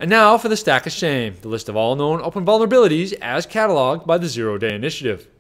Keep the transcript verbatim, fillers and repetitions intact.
And now for the Stack of Shame, the list of all known open vulnerabilities as cataloged by the Zero Day Initiative.